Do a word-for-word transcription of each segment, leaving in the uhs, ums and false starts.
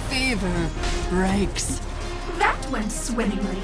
fever breaks. That went swimmingly.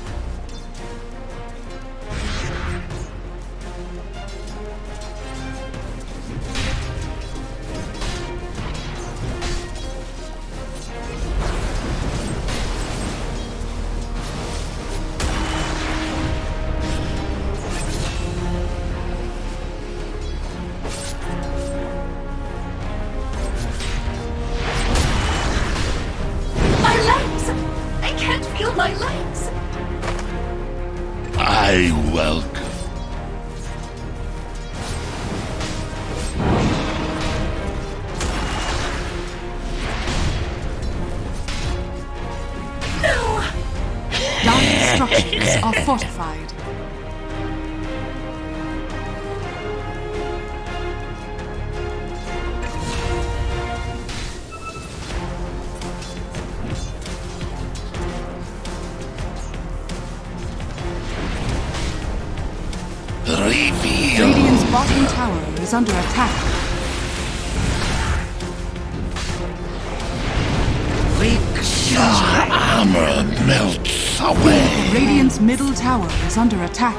My legs! I welcome. No! Dire structures are fortified. Reveal. Radiant's bottom tower is under attack. Your armor melts away. Radiant's middle tower is under attack.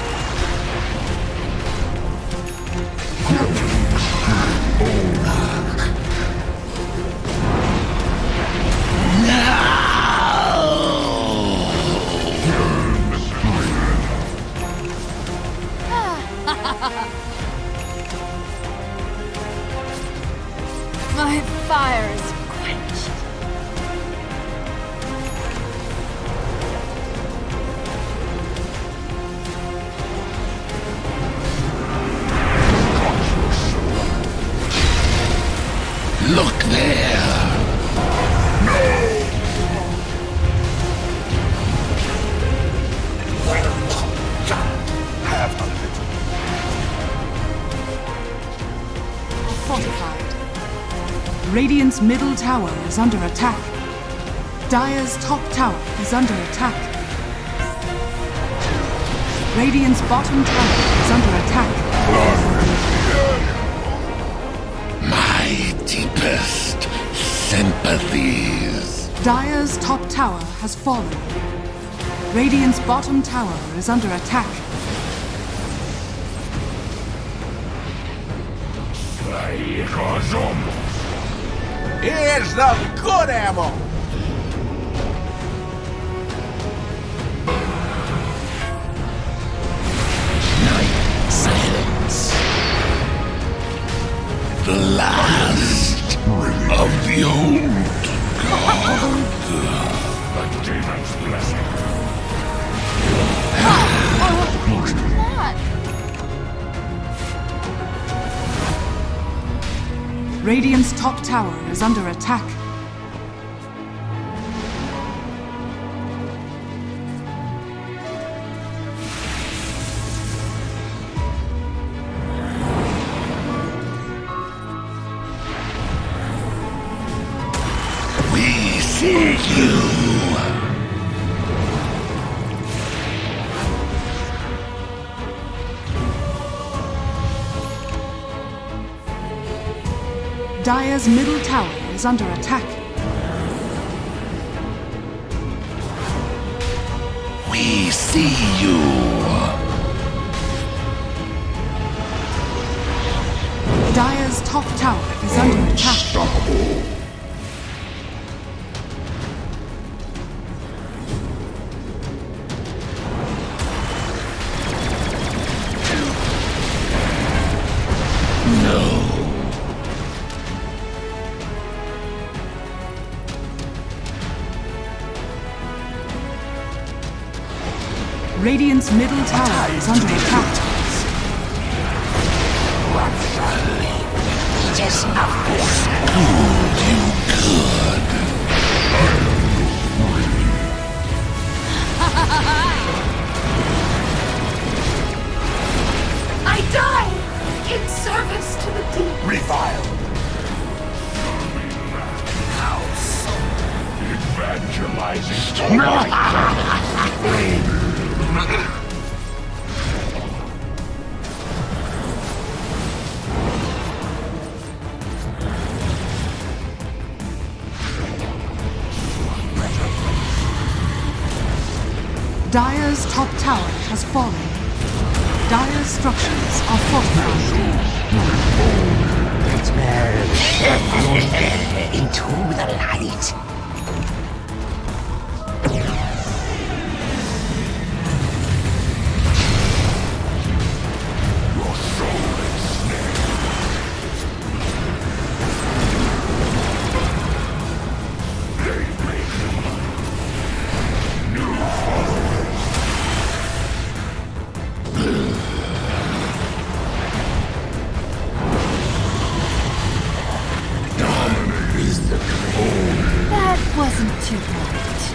My fire is quenched. Look there. Fortified. Radiant's middle tower is under attack. Dire's top tower is under attack. Radiant's bottom tower is under attack. My deepest sympathies. Dire's top tower has fallen. Radiant's bottom tower is under attack. Here's the good ammo! Night silence. The last of the old guard. The demon's blessing. Radiant's top tower is under attack. We see you. Dire's middle tower is under attack. We see you. Dire's top tower is under attack. Unstoppable. No. Radiant's middle tower is under attack. It is nothing. Fooled you good. I die in service to the deep. Revile. House. Evangelizing Dire's top tower has fallen. Dire's structures are fortified. Into the light. Your soul is snared. They make new followers. Dominate is the code. That wasn't too bad.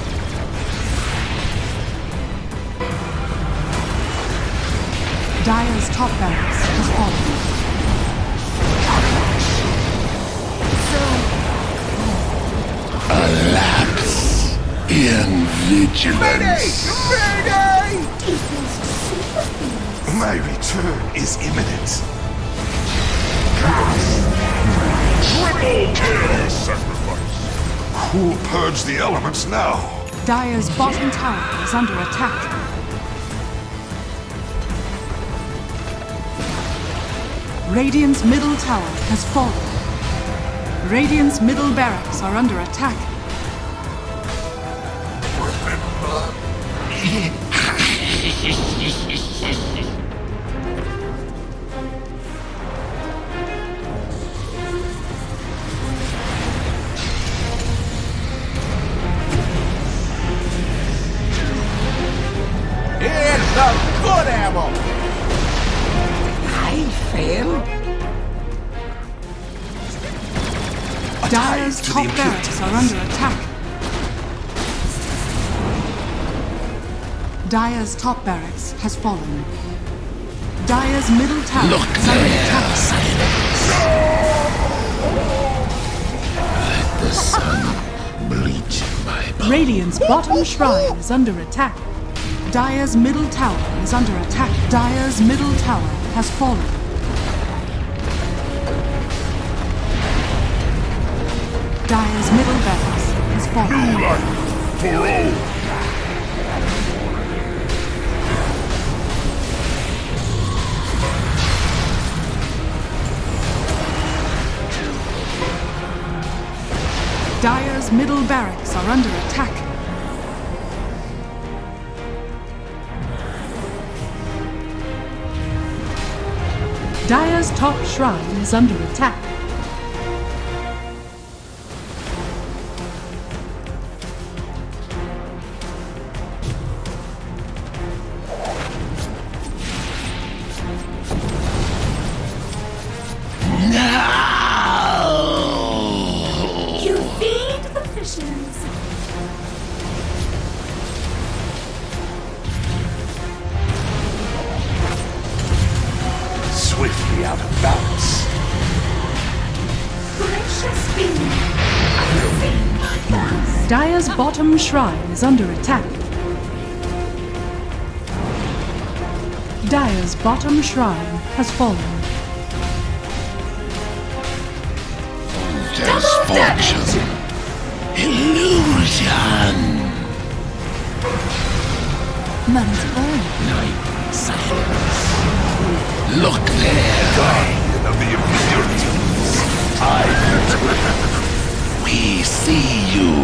Dire's top barracks has fallen. So, A lapse in vigilance. Mayday! My return is imminent. Triple kill sacrifice. Who'll purge the elements now? Dire's bottom tower is under attack. Radiant's middle tower has fallen. Radiant's middle barracks are under attack. Here's the good ammo! I fail. Dire's to the top barracks are under attack. Dire's top barracks has fallen. Dire's middle tower Look is under there, attack. silence. Let the sun bleach my bones. Radiant's bottom shrine is under attack. Dire's middle tower is under attack. Dire's middle tower has fallen. Dire's middle barracks has fallen. Life for all. Dire's middle barracks are under attack. Dire's top shrine is under attack. You feed the fishes. Swiftly out of balance. Gracious being. Yes. Dire's bottom shrine is under attack. Dire's bottom shrine has fallen. Misfortune. Illusion. money's born. Night silence. Look there. Guardian of the impurities. I We see you.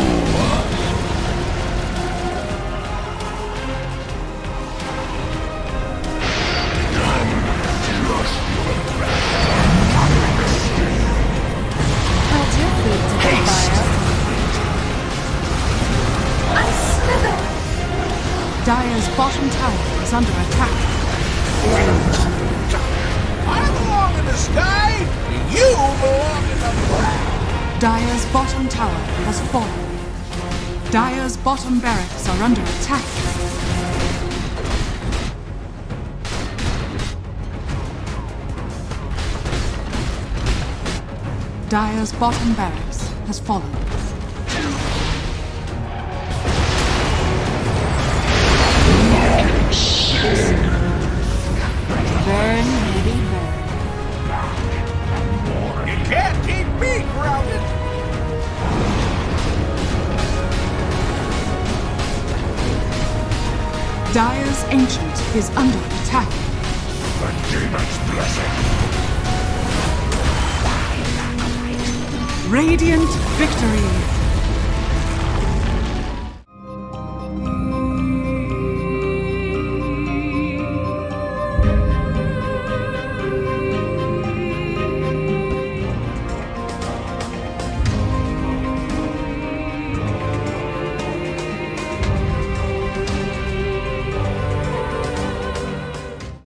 How's your food to the fire? Dire's bottom tower is under attack. I belong in the sky, you belong in the ground. Dire's bottom tower has fallen. Dire's bottom barracks are under attack. Dire's bottom barracks has fallen. Burn, baby, burn. You can't keep me grounded. Dire's Ancient is under attack. The demon's blessing. Radiant victory!